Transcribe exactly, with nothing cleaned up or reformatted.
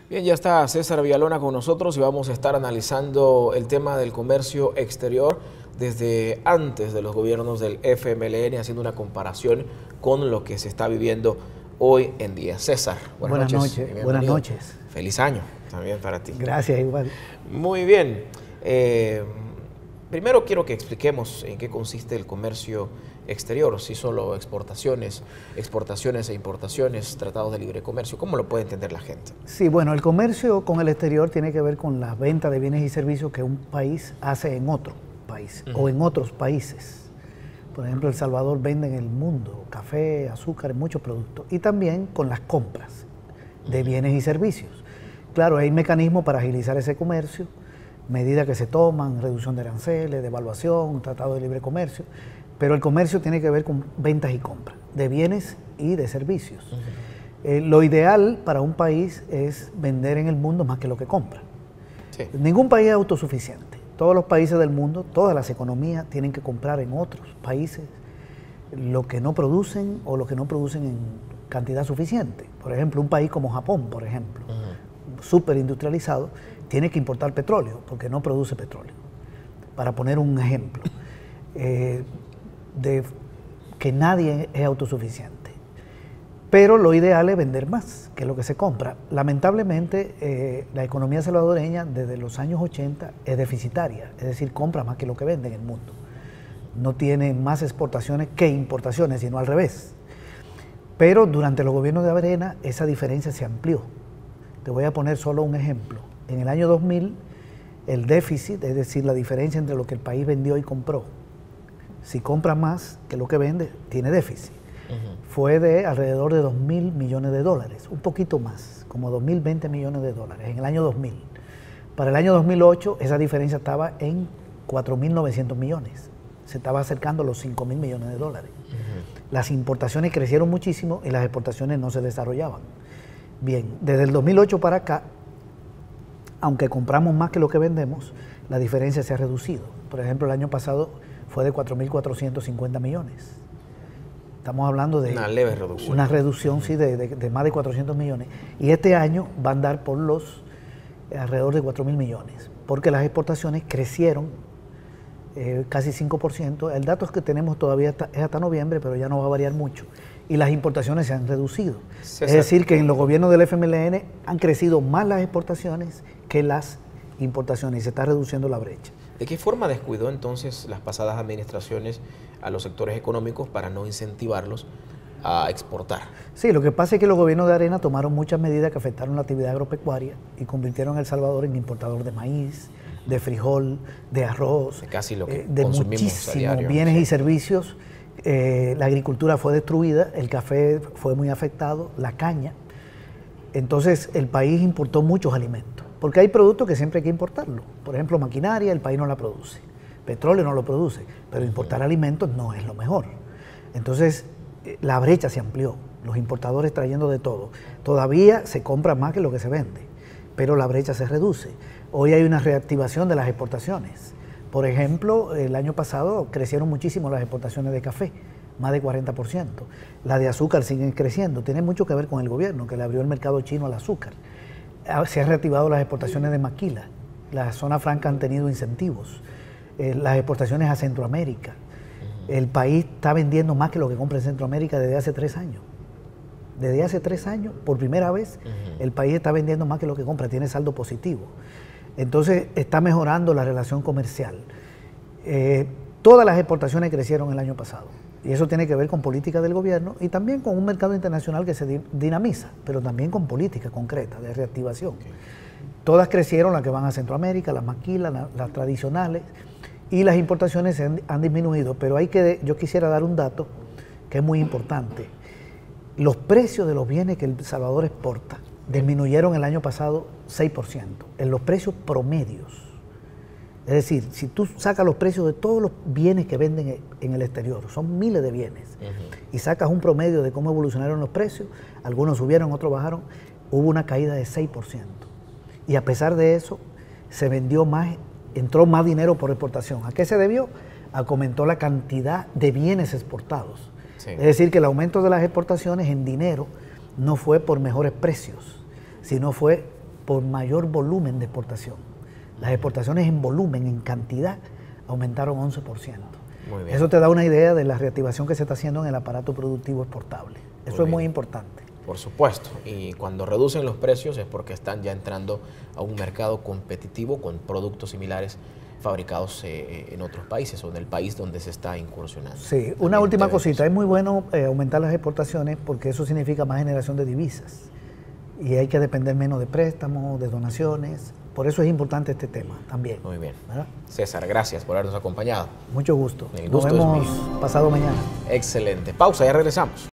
Bien, ya está César Villalona con nosotros y vamos a estar analizando el tema del comercio exterior desde antes de los gobiernos del F M L N, haciendo una comparación con lo que se está viviendo hoy en día. César, buenas, buenas noches. noches. Buenas noches. Feliz año también para ti. Gracias, igual. Muy bien. Eh, primero quiero que expliquemos en qué consiste el comercio exterior, si solo exportaciones, exportaciones e importaciones, tratados de libre comercio. ¿Cómo lo puede entender la gente? Sí, bueno, el comercio con el exterior tiene que ver con la venta de bienes y servicios que un país hace en otro país uh-huh. o en otros países. Por ejemplo, El Salvador vende en el mundo café, azúcar, muchos productos. Y también con las compras de bienes y servicios. Claro, hay mecanismos para agilizar ese comercio, medidas que se toman, reducción de aranceles, devaluación, tratado de libre comercio, pero el comercio tiene que ver con ventas y compras de bienes y de servicios. Uh-huh. eh, lo ideal para un país es vender en el mundo más que lo que compra. Sí. Ningún país es autosuficiente. Todos los países del mundo, todas las economías tienen que comprar en otros países lo que no producen o lo que no producen en cantidad suficiente. Por ejemplo, un país como Japón, por ejemplo, uh-huh. súper industrializado, tiene que importar petróleo porque no produce petróleo. Para poner un ejemplo. Eh, de que nadie es autosuficiente. Pero lo ideal es vender más que lo que se compra. Lamentablemente, eh, la economía salvadoreña desde los años ochenta es deficitaria, es decir, compra más que lo que vende en el mundo. No tiene más exportaciones que importaciones, sino al revés. Pero durante los gobiernos de Arena, esa diferencia se amplió. Te voy a poner solo un ejemplo. En el año dos mil, el déficit, es decir, la diferencia entre lo que el país vendió y compró, si compra más que lo que vende, tiene déficit. Uh-huh. Fue de alrededor de dos mil millones de dólares, un poquito más, como dos mil veinte millones de dólares en el año dos mil. Para el año dos mil ocho, esa diferencia estaba en cuatro mil novecientos millones. Se estaba acercando a los cinco mil millones de dólares. Uh-huh. Las importaciones crecieron muchísimo y las exportaciones no se desarrollaban. Bien, desde el dos mil ocho para acá, aunque compramos más que lo que vendemos, la diferencia se ha reducido. Por ejemplo, el año pasado fue de cuatro mil cuatrocientos cincuenta millones. Estamos hablando de una leve reducción. Una reducción, sí, de, de, de más de cuatrocientos millones. Y este año va a andar por los eh, alrededor de cuatro mil millones, porque las exportaciones crecieron eh, casi cinco por ciento. El dato que tenemos todavía está, es hasta noviembre, pero ya no va a variar mucho. Y las importaciones se han reducido. César. Es decir, que en los gobiernos del F M L N han crecido más las exportaciones que las importaciones y se está reduciendo la brecha. ¿De qué forma descuidó entonces las pasadas administraciones a los sectores económicos para no incentivarlos a exportar? Sí, lo que pasa es que los gobiernos de Arena tomaron muchas medidas que afectaron la actividad agropecuaria y convirtieron a El Salvador en importador de maíz, de frijol, de arroz, de casi lo que eh, de muchísimos bienes y servicios. Eh, la agricultura fue destruida, el café fue muy afectado, la caña. Entonces el país importó muchos alimentos. Porque hay productos que siempre hay que importarlo. Por ejemplo, maquinaria, el país no la produce. Petróleo no lo produce. Pero importar alimentos no es lo mejor. Entonces, la brecha se amplió. Los importadores trayendo de todo. Todavía se compra más que lo que se vende. Pero la brecha se reduce. Hoy hay una reactivación de las exportaciones. Por ejemplo, el año pasado crecieron muchísimo las exportaciones de café. Más de cuarenta por ciento. La de azúcar siguen creciendo. Tiene mucho que ver con el gobierno, que le abrió el mercado chino al azúcar. Se han reactivado las exportaciones de maquila, la zona franca han tenido incentivos, eh, las exportaciones a Centroamérica. Uh-huh. El país está vendiendo más que lo que compra en Centroamérica desde hace tres años. Desde hace tres años, por primera vez, uh-huh. el país está vendiendo más que lo que compra, tiene saldo positivo. Entonces está mejorando la relación comercial. Eh, todas las exportaciones crecieron el año pasado. Y eso tiene que ver con política del gobierno y también con un mercado internacional que se dinamiza, pero también con política concreta de reactivación. Okay. Todas crecieron, las que van a Centroamérica, las maquilas, las, las tradicionales, y las importaciones se han, han disminuido. Pero hay que, yo quisiera dar un dato que es muy importante. Los precios de los bienes que El Salvador exporta disminuyeron el año pasado seis por ciento, en los precios promedios. Es decir, si tú sacas los precios de todos los bienes que venden en el exterior, son miles de bienes, uh-huh. y sacas un promedio de cómo evolucionaron los precios, algunos subieron, otros bajaron, hubo una caída de seis por ciento. Y a pesar de eso, se vendió más, entró más dinero por exportación. ¿A qué se debió? A que aumentó la cantidad de bienes exportados. Sí. Es decir, que el aumento de las exportaciones en dinero no fue por mejores precios, sino fue por mayor volumen de exportación. Las exportaciones en volumen, en cantidad, aumentaron once por ciento. Muy bien. Eso te da una idea de la reactivación que se está haciendo en el aparato productivo exportable. Eso muy es muy importante. Por supuesto, y cuando reducen los precios es porque están ya entrando a un mercado competitivo con productos similares fabricados eh, en otros países o en el país donde se está incursionando. Sí, una También última cosita, es muy bueno eh, aumentar las exportaciones porque eso significa más generación de divisas y hay que depender menos de préstamos, de donaciones, por eso es importante este tema también. Muy bien. ¿Verdad? César, gracias por habernos acompañado. Mucho gusto. El gusto Nos vemos es mío. pasado mañana. Excelente. Pausa, ya regresamos.